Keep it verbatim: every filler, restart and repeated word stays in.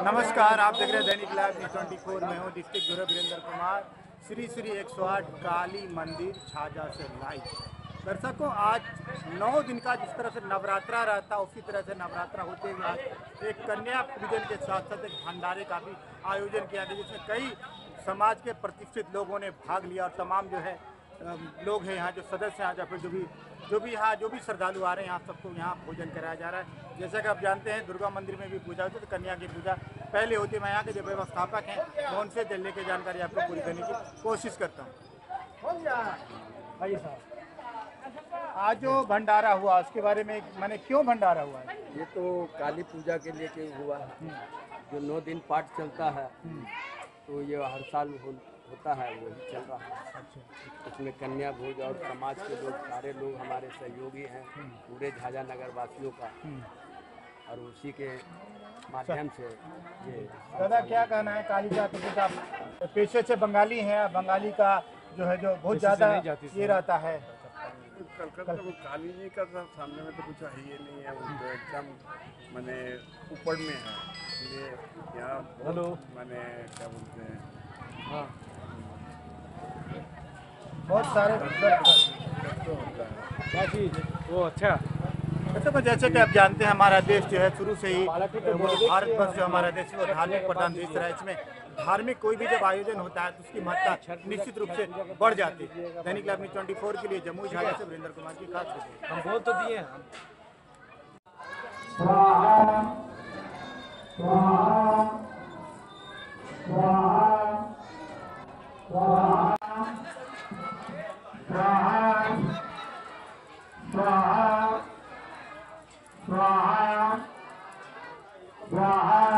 नमस्कार, आप देख रहे हैं दैनिक लाइव न्यूज़ चौबीस में हूँ डिस्ट्रिक्ट ब्यूरो वीरेंद्र कुमार। श्री श्री एक सौ आठ काली मंदिर छाजा से लाइव। दर्शकों, आज नौ दिन का जिस तरह से नवरात्रा रहता है उसी तरह से नवरात्रा होते हुए आज एक कन्या पूजन के साथ साथ एक भंडारे का भी आयोजन किया गया, जिसमें कई समाज के प्रतिष्ठित लोगों ने भाग लिया और तमाम जो है लोग हैं यहाँ जो सदस्य हैं, या फिर जो भी जो भी यहाँ जो भी श्रद्धालु आ रहे हैं यहाँ सबको यहाँ भोजन कराया जा रहा है। जैसा कि आप जानते हैं दुर्गा मंदिर में भी पूजा होती है, तो कन्या की पूजा पहले होती है। मैं यहाँ के जो व्यवस्थापक हैं मैं उनसे दिल्ली की जानकारी आपको पूरी करने की कोशिश करता हूँ। आज जो भंडारा हुआ उसके बारे में मैंने क्यों भंडारा हुआ है? ये तो काली पूजा के लिए के हुआ है, जो नौ दिन पाठ चलता है तो ये हर साल हो, होता है, वही चल रहा है। अच्छा, इसमें कन्या भोज और समाज के लोग सारे लोग हमारे सहयोगी हैं, पूरे झाझा नगर वासियों का, और उसी के माध्यम से ये। दादा क्या कहना है काली का? तो आप पेशे से बंगाली हैं, बंगाली का जो है जो बहुत ज़्यादा ये रहता है। कलकत्ता वो काली जी का सामने में तो कुछ है ही नहीं है, वो तो एकदम मैंने ऊपर में है, इसलिए यहाँ बहुत मैंने क्या बोलते हैं हाँ बहुत सारे तो होता है क्या चीज़ वो। अच्छा तो जैसे कि आप जानते हैं हमारा देश जो है शुरू से ही भारतवर्ष जो हमारा देश वो धार्मिक प्रधान देश रहा है। इसमें धार्मिक कोई भी जब आयोजन होता है तो उसकी महत्ता निश्चित रूप से बढ़ जाती है। दैनिक लाइव न्यूज़ चौबीस के लिए जमुई झाझा से वीरेंद्र कुमार की खास रिपोर्ट। हम बोल तो दिए हैं। स्वाहा स्वाहा